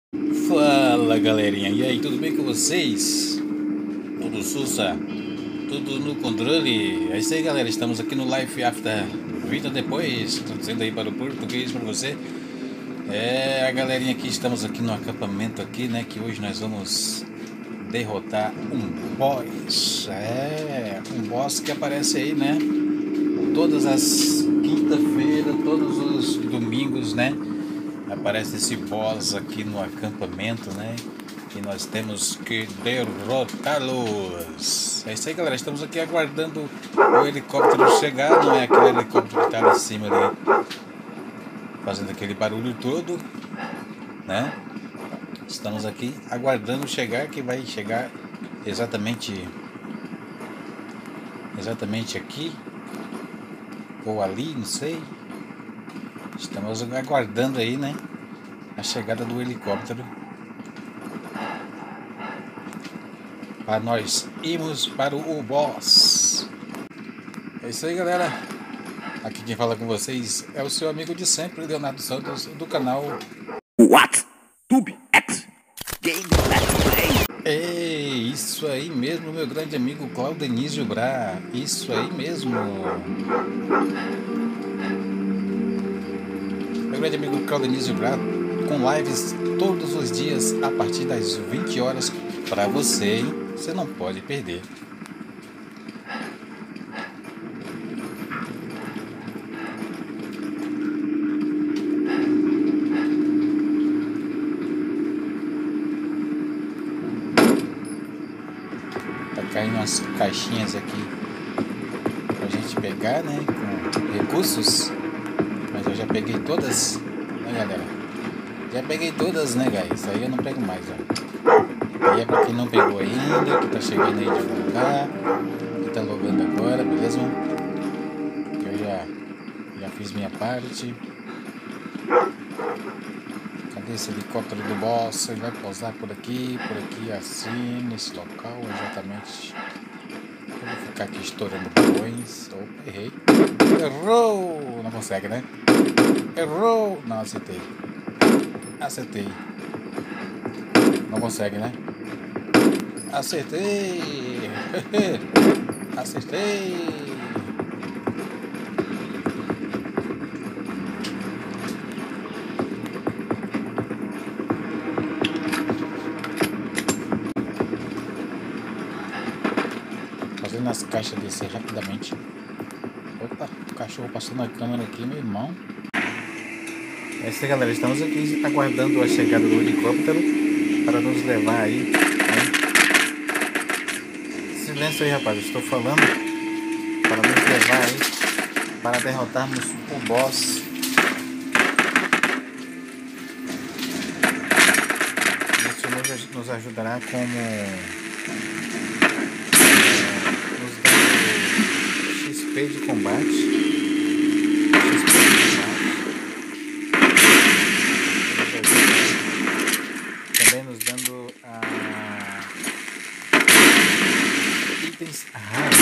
Fala galerinha, e aí, tudo bem com vocês? Tudo sussa? Tudo no controle? É isso aí galera, estamos aqui no Life After Vida Depois, traduzindo aí para o português para você. A galerinha aqui, estamos aqui no acampamento aqui, né, que hoje nós vamos derrotar um boss. Um boss que aparece aí, né, todas as quinta-feira, todos os domingos, né? Aparece esse boss aqui no acampamento, né? E nós temos que derrotá-los. É isso aí, galera. Estamos aqui aguardando o helicóptero chegar. Não é aquele helicóptero que está lá em cima ali, fazendo aquele barulho todo, né? Estamos aqui aguardando chegar, que vai chegar exatamente aqui ou ali, não sei. Estamos aguardando aí, né, a chegada do helicóptero para nós irmos para o boss. É isso aí, galera. Aqui quem fala com vocês é o seu amigo de sempre, Leonardo Santos, do canal What? Tube X Game Let's Play. Isso aí mesmo, meu grande amigo Claudenísio Bra. Isso aí mesmo. Meu grande amigo Claudenísio Bra, com lives todos os dias a partir das 20 horas para você, hein? Você não pode perder. Tá caindo umas caixinhas aqui pra gente pegar, né, com recursos. Mas eu já peguei todas, né, galera? Já peguei todas, né, guys? Aí eu não pego mais, ó. E é pra quem não pegou ainda, que tá chegando aí de algum lugar, que tá logando agora, beleza? Eu já fiz minha parte. Cadê esse helicóptero do boss? Ele vai pousar por aqui, assim, nesse local, exatamente. Eu vou ficar aqui estourando balões. Opa, errei. Errou! Não consegue, né? Errou! Não, acertei. Acertei. Não consegue, né? Acertei! Acertei! Fazendo as caixas descer rapidamente. Opa, o cachorro passou na câmera aqui, meu irmão. É isso aí, galera. Estamos aqui aguardando a chegada do helicóptero para nos levar aí, né? Silêncio aí, rapaz. Eu estou falando para nos levar aí para derrotarmos o boss. Isso nos ajudará como nos dando XP de combate. Também nos dando itens raros.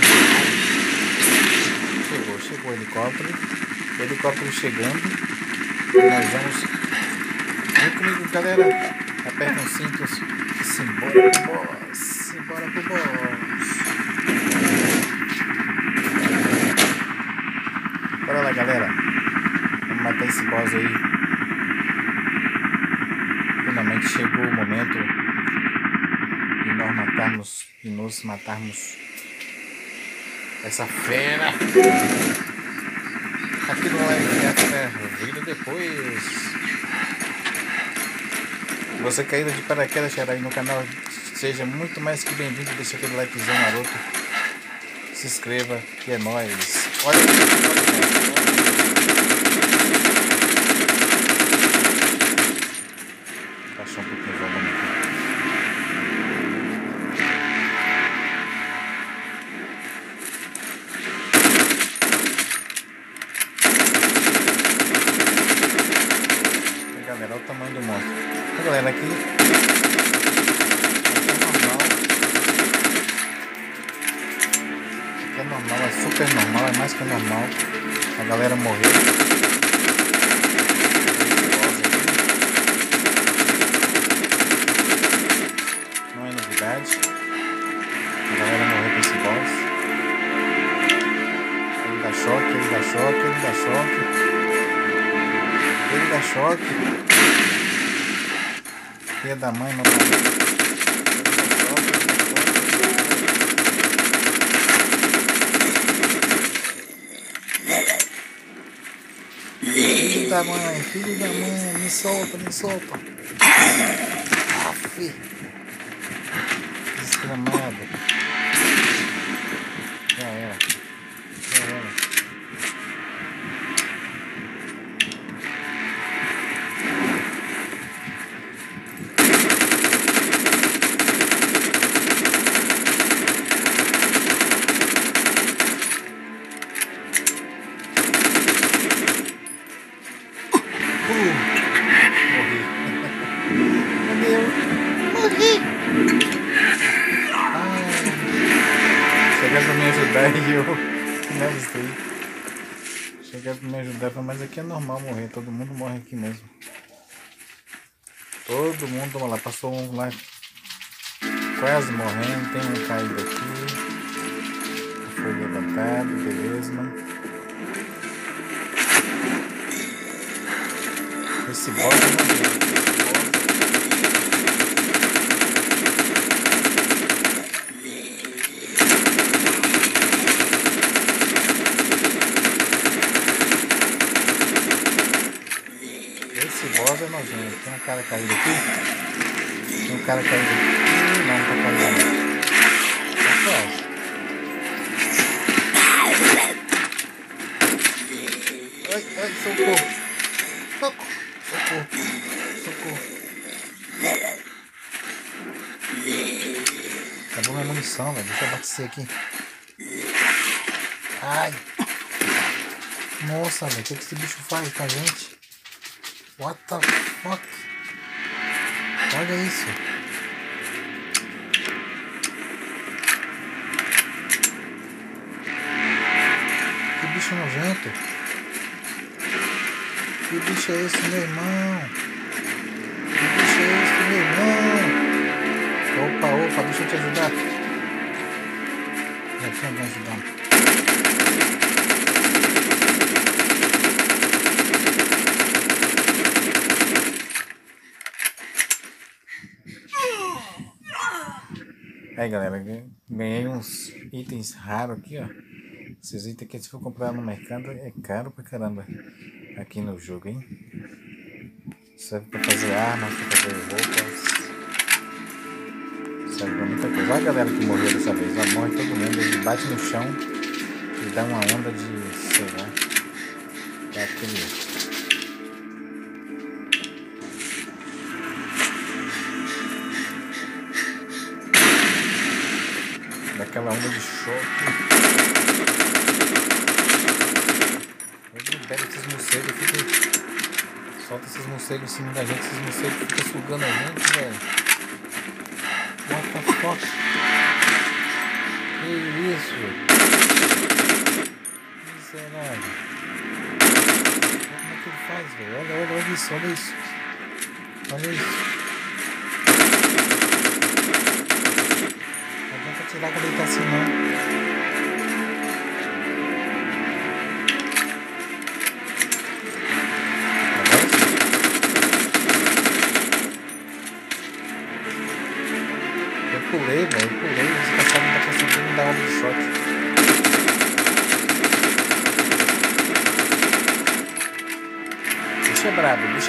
Chegou o helicóptero. O helicóptero chegando. E nós vamos. Vem comigo, galera. Aperta os cintos e simbora pro boss. Simbora pro boss. Bora lá, galera. Vamos matar esse boss aí. Finalmente chegou o momento de nós matarmos e nos matarmos essa fera. Aqui no Life After Vida Depois. Você caído de paraquedas, xará, aí no canal, seja muito mais que bem-vindo. Deixa aquele likezão maroto. Se inscreva, que é nóis. Olha baixar um pouquinho o volume aqui. Galera, olha o tamanho do monstro. A galera aqui é normal, é super normal, é mais que normal. A galera morreu. choque. Filha da mãe, meu pai. Filho da mãe, me solta, me solta. Aff. Desgramado. Já era. Já era. Chega pra me ajudar e eu finalizei. Chega pra me ajudar, mas aqui é normal morrer, todo mundo morre aqui mesmo. Todo mundo, vamos lá, passou um lá quase morrendo, tem um caído aqui. Foi levantado, beleza, mano. Esse boss é maneiro. Esse boss é nojento. Tem um cara caído aqui. Tem um cara caído aqui. Não, não tá caído não. Tá quase. Ai, ai, socorro. Socorro. Socorro. Acabou minha munição, velho. Deixa eu abastecer aqui. Ai. Nossa, velho. O que esse bicho faz com a gente? What the fuck? Olha isso. Que bicho nojento. Que bicho é esse, meu irmão? Que bicho é esse, meu irmão? Opa, deixa eu te ajudar. Já tinha me ajudando. Aí galera, ganhei uns itens raros aqui, ó. Esses itens aqui, se for comprar no mercado, é caro pra caramba aqui no jogo, hein? Serve pra fazer armas, pra fazer roupas. Serve pra muita coisa. Olha a galera que morreu dessa vez, ó, morre todo mundo, ele bate no chão e dá uma onda de, sei lá, é aquele... Daquela onda de choque. Eu libero esses morcegos, solta esses morcegos em cima da gente, esses morcegos ficam sugando a gente, velho. What the fuck? Que isso? Miserável. Como é que ele faz, velho? Olha isso. Olha isso. Tirar quando ele tá assim, não. Eu pulei, velho. Esse pessoal não tá conseguindo me dar uma de choque. Bicho é brabo, hein?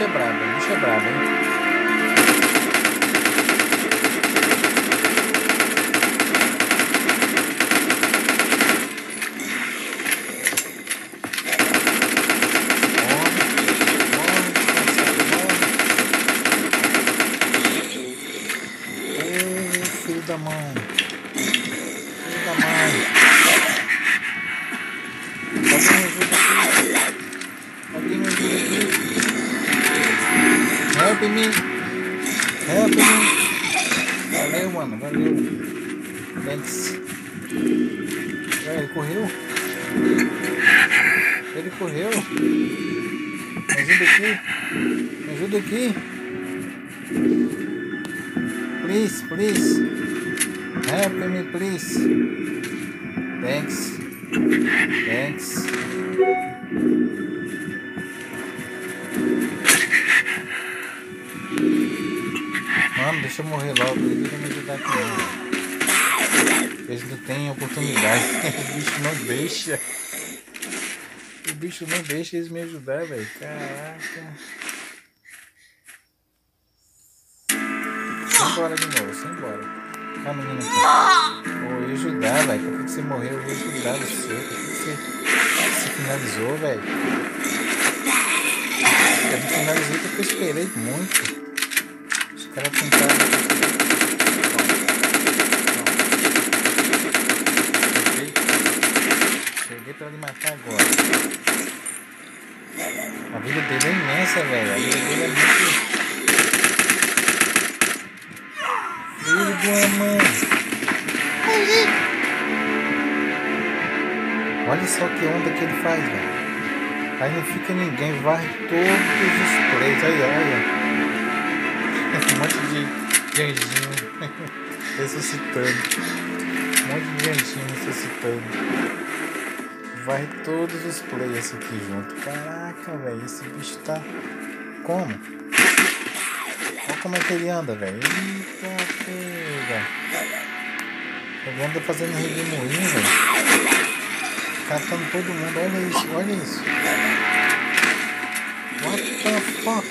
Filho da mãe. Alguém me ajuda aqui. Help me. Valeu, mano. Thanks. Ele correu. Me ajuda aqui. Please. Help me, please. Thanks. Mano, deixa eu morrer logo. Ele vai me ajudar aqui não, velho. Eles não têm oportunidade. O bicho não deixa. O bicho não deixa eles me ajudar, velho. Caraca. Simbora de novo, simbora. A menina aqui. Eu ia ajudar, velho. Por que você morreu? Eu ia ajudar você. Por que você finalizou, velho? Eu não finalizei porque eu esperei muito. Os caras tentaram. Cheguei pra ele matar agora. A vida dele é imensa, velho. A vida dele é muito. Filho de uma mãe. Olha só que onda que ele faz, velho. Aí não fica ninguém, vai todos os plays. Aí, olha. Um monte de anjinho ressuscitando. Um monte de anjinho ressuscitando. Vai todos os players aqui junto. Caraca, velho. Esse bicho tá como? Olha como é que ele anda, velho. Eita, pega. Ele anda fazendo redemoinho, velho. Catando todo mundo. Olha isso, olha isso. What the fuck?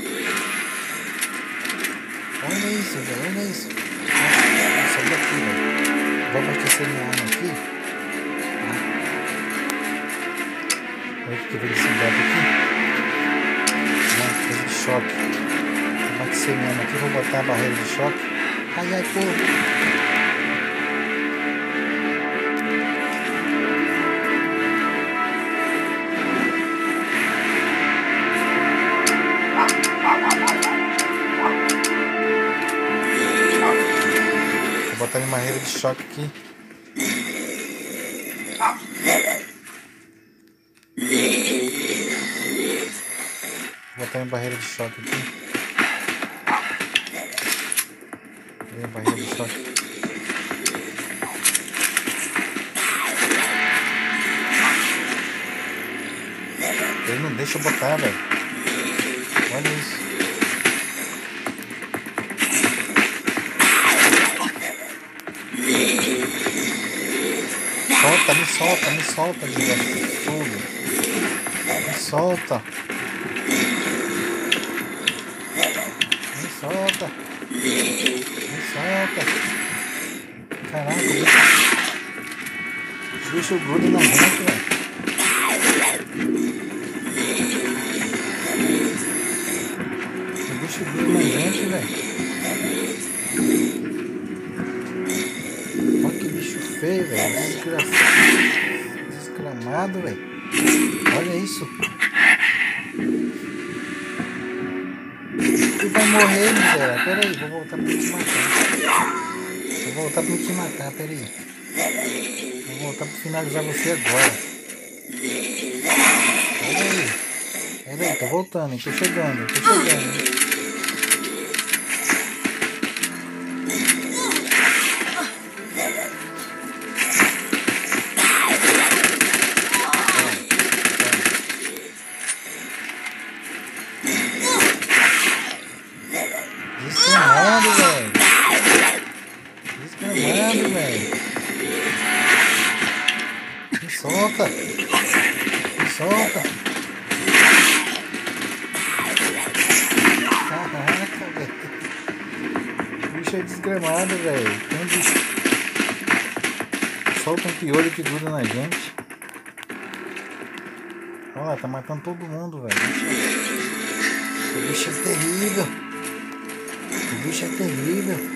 Olha isso, velho. Olha isso. Sai daqui, velho. Vou abastecer minha arma aqui. Olha que velocidade aqui. Não, coisa de choque. Vou abastecer minha arma aqui. Vou botar a barreira de choque. Ai, ai, pô. Vou botar minha barreira de choque aqui. Vou botar minha barreira de choque aqui. Minha barreira de choque. Ele não deixa eu botar, velho. Olha isso. Solta, me solta, desgraçado. Me solta. Me solta. Me solta. Caraca, o bicho gruda na gente, velho. O bicho gruda na gente, velho. Olha que bicho feio, velho. Desgramado, velho. Olha isso. Tu vai morrer, miséria. Pera aí, vou voltar pra te matar. Vou voltar pra te matar, pera aí. Vou voltar pra finalizar você agora. Pera aí, tô voltando, tô chegando, Desgramado, velho. Me solta. Me solta. Caraca, velho. O bicho é desgramado, velho. Tem um bicho. Solta um piolho que gruda na gente. Olha lá, tá matando todo mundo, velho. O bicho é terrível. O bicho é terrível.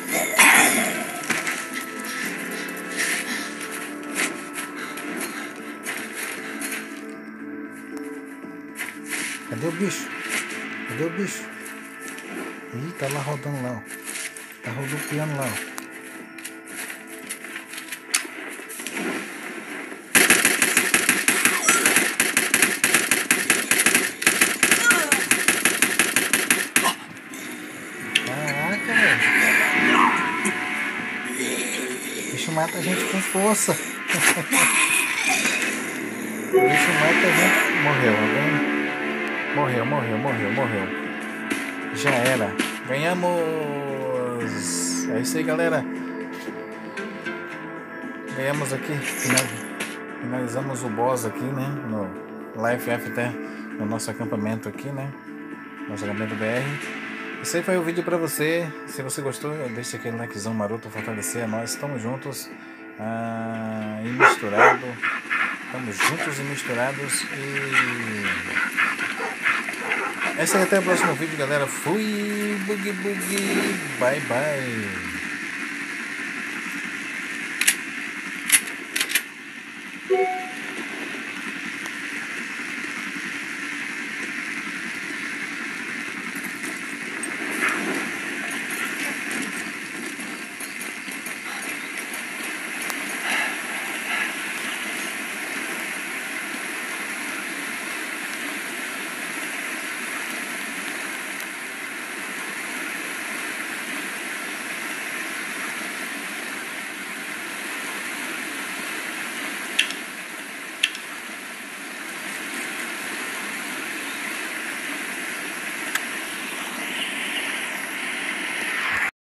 Cadê o bicho? Cadê o bicho? Ih, tá lá rodando lá, ó. Tá rodopiando lá, ó. Caraca, velho. O bicho mata a gente com força. O bicho mata a gente. Morreu, tá vendo? Morreu. Já era. Ganhamos! É isso aí, galera. Ganhamos aqui. Finalizamos o boss aqui, né? No Life After, no nosso acampamento aqui, né? Nosso acampamento BR. Esse aí foi o vídeo pra você. Se você gostou, deixa aquele likezão maroto, fortalecer a nós. Estamos juntos e misturado. Estamos juntos e misturados. E esse aí, até o próximo vídeo, galera. Fui, bug, bye, bye.